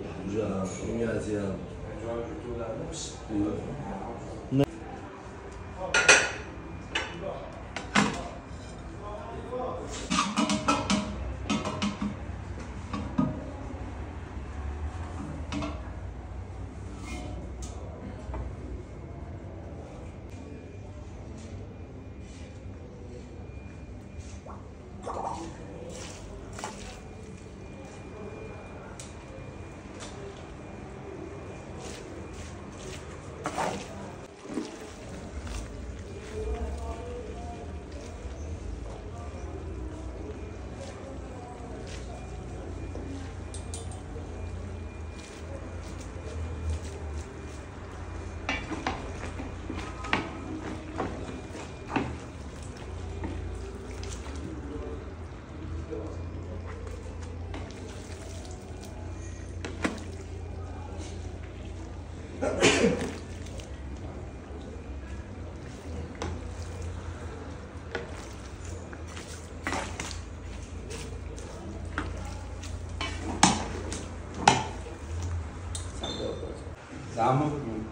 اونجا این از این Sama.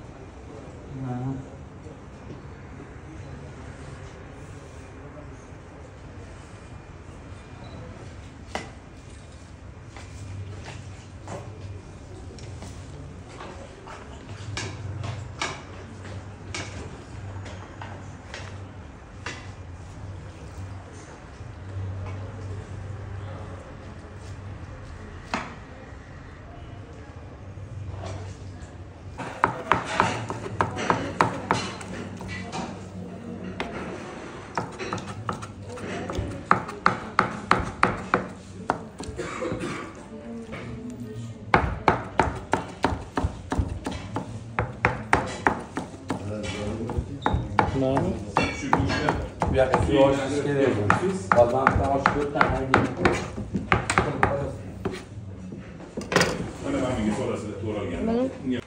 biar que eu acho que ele pode levantar aos que eu tenho. Olha lá, minha sola se tua alguém.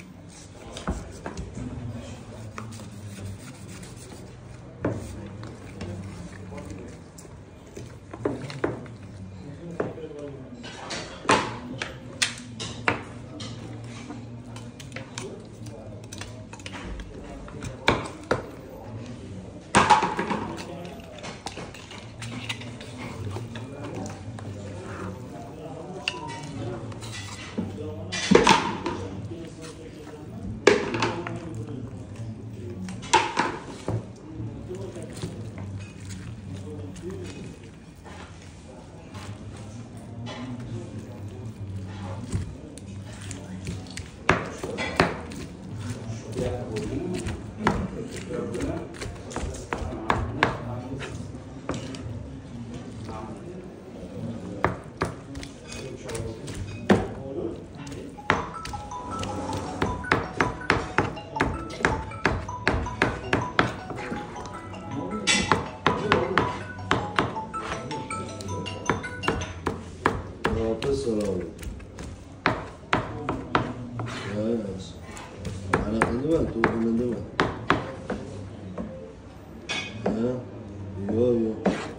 pessoal. Ana kandiwa tu kandiwa. Yo yo.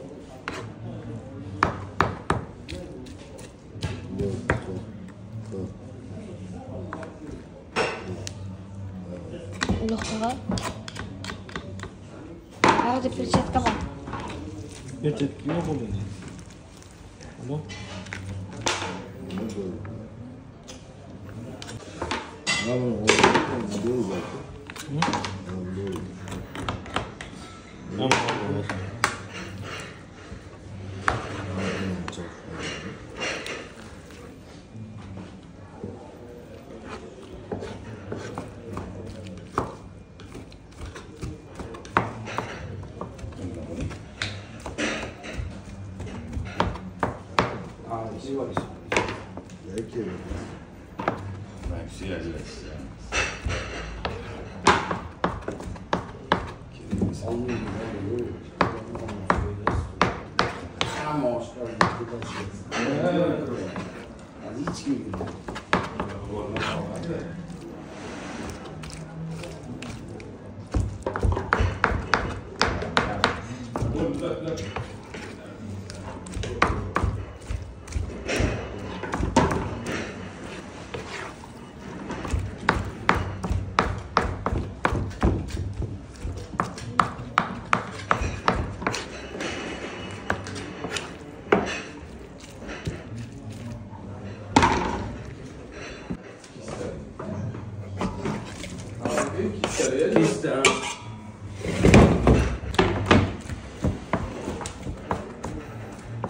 الأخرى هذه فرشة كمان Percetti uma bolinha. Tá bom?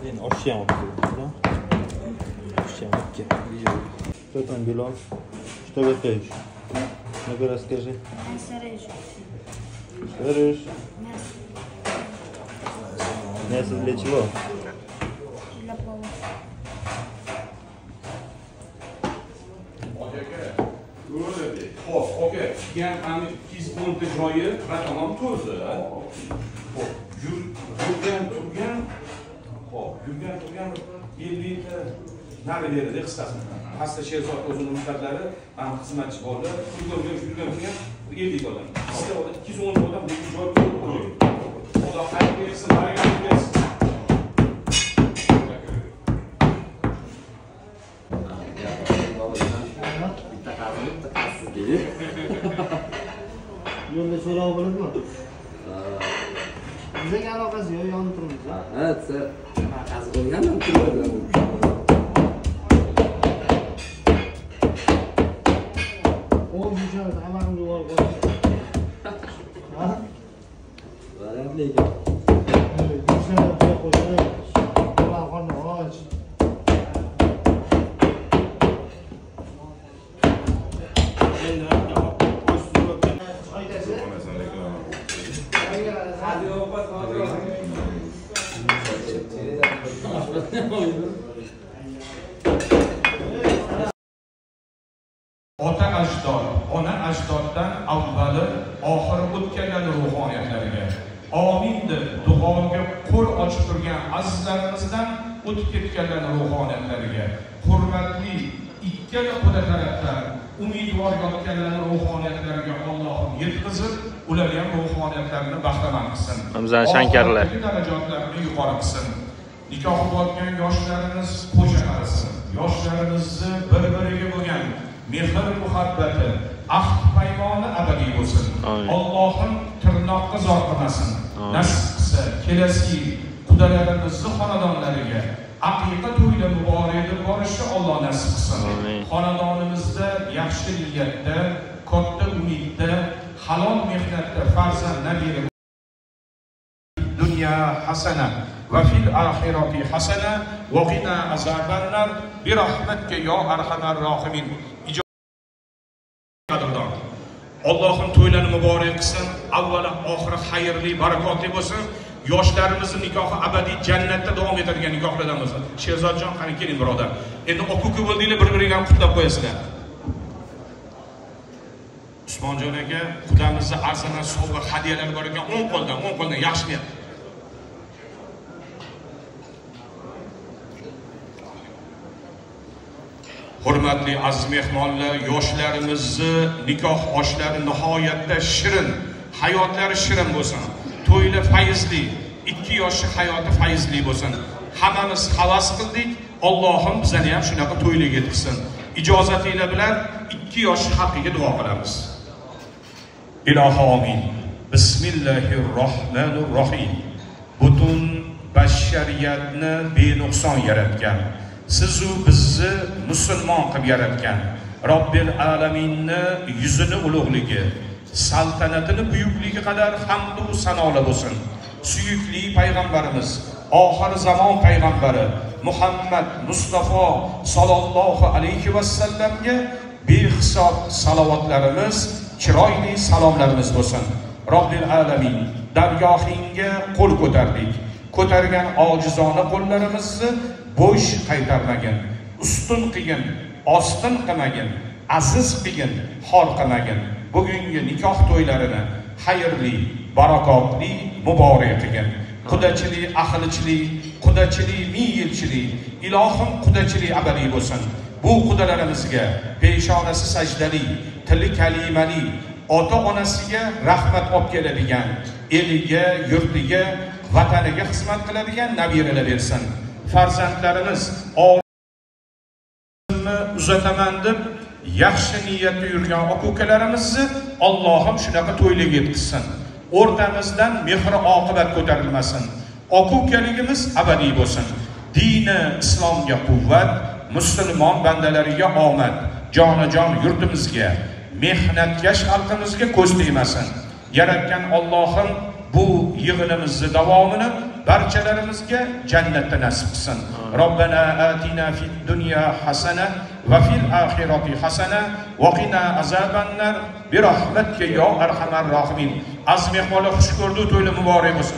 Блин, вообще вот да? Вообще вообще. Кто там Белов? Что готовишь? Ну-ка расскажи. Мясо режу. Что режешь? Мясо Мясо для чего? для плова. Xo'p, aka, yan ani 210 joyi tamom to'zi. Xo'p, yurgan turgan 50 ta nari berdi qisqasi. Pastda Sherzod o'zining muddatlari, ham xizmatchi bo'ldi. Yurgan 50 odam. Sizda 210 odam bu joy to'ldi. Xudo xayr bersin, baraka bersin. Yo'lda so'rov bo'ladimi? Bizga aloqasi yo'q, yonib turibmiz. Ha, siz qazib qo'yganman turibman. O yuzani hammamizni yuborib qo'ydi. Ha? Baland lekin. Yuzani qo'yib qo'ydi. Ularni och. Ota ajdod, ona ajdoddan avvali oxiri o'tgan ruhoniyatlariga amin deb duoga qo'l ochib turgan azizlarimizdan o'tib ketganlar ruhoniyatlariga hurmatli ikkala quda tarafdan umidvor yotganlar ruhoniyatlariga Allohim yetkazib, ularga ham ruhoniyatlarini bahramand qilsin. Ramzan Shankarlar darajatlarini yuqori qilsin. Nikohi bo'lgan yoshlarimiz qo'sha qarasin. Yoshlarimizni bir-biriga bo'lgan mehr muhabbati, ahd paymoni abadiy bo'lsin. Allohim tirnoqqa zor qilmasin. Nasib qilsa kelasi yil qudalarimizni xonadonlariga aqiqa to'yda muborak deb borishni Alloh nasib qilsin. Xonadonimizda yaxshi niyatda, katta umidda, halol mehnatda farzandlar berib dunya hasana va fil oxirati hasana va qina azabannar bi rahmatika yo arhamar rohimin. Allohim to'ylarni muborak qilsin. Avvalo oxiri xayrli, barakotli bo'lsin. Yoshlarimizni nikohi abadiy jannatda davom etadigan nikohlardan bo'lsin. Sherzodjon, qani keling birodar. Endi oq-uka bo'ldinglar, bir-biringlarni qutlab qo'yasizlar. Usmonjon aka, qudamizga arzimas sovg'a hadiyalar bor ekan, 10 qo'ldan yaxshi niyat. Hurmatli aziz mehmonlar, yoshlarimizni nikoh oshlari nihoyatda shirin, hayotlari shirin bo'lsin. To'ylar fayzli, 2 yoshli hayoti fayzli bo'lsin. Hammamiz havas qildik. Allohim bizani ham shunaqa to'ylarga yetkazsin. Ijozatinglar bilan 2 yoshli haqqiga duo qilamiz. Ilohi amin. Bismillahirrohmanirrohim. Butun bashariyatni benuqson yaratgan, sizu bizni musulmon qilib yaratgan Robbil alaminni yuzini ulug'ligi, saltanatini buyukligi qadar hamd va sanolar bo'lsin. Suyukli payg'ambarimiz, oxir zamon payg'ambari Muhammad Mustafa sallallohu alayhi va sallamga behisob salovatlarimiz, chiroyli salomlarimiz bo'lsin. Robbil alamin, dargohingga qo'l ko'tardik. Ko'targan ojizona qo'llarimizni bo'sh qaytarmagin, ustun qilgin, ostin qilmagin, aziz qilgin, xor qilmagin. Bugungi nikoh to'ylarini xayrli, barakotli, muborak qilgin. Qudachilik, ahlichilik, qudachilik, ming yilchilik, ilohim qudachilik abadiy bo'lsin. Bu qudalarimizga peshonasi sajdali, tili kalimali, ota-onasiga rahmat olib keladigan, eliga, yurtiga, vataniga xizmat qiladigan nabiralar bersin. Farzandlarimiz oilamni uzataman deb yaxshi niyatda yurgan aka-ukalarimizni Allohim shunaqa to'ylarga yetkazsin. O'rtamizdan mehr oqibat ko'tarilmasin. Aka-ukaligimiz abadiy bo'lsin. Dini islomga quvvat, musulmon bandalariga omad, jonajon yurtimizga, mehnatkash xalqimizga ko'z tegmasin. Yaratgan Allohim bu yig'inimizni davomini barchalarimizga jannatni nasib qilsin. Robbana atina fid dunya hasana va fil oxirati hasana va qina azabannar bi rahmatika yo arhamar rohimin. Aziz mehmonlar, xush ko'rdik, to'ylar muborak bo'lsin.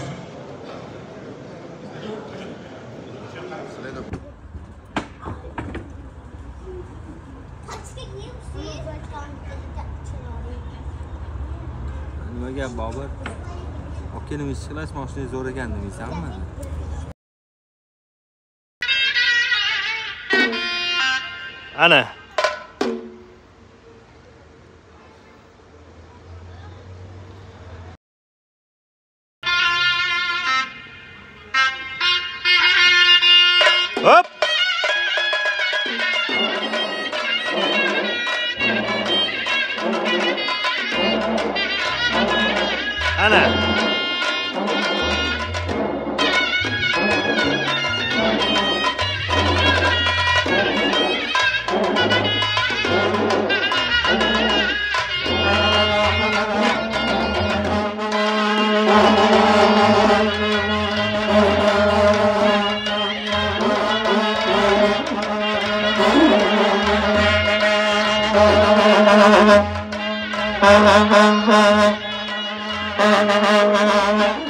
Nima gap Bobur? Okenim ishqilash mashina zo'r ekan demaysanmi? Ana. Hop. Ana. Ha ha ha ha.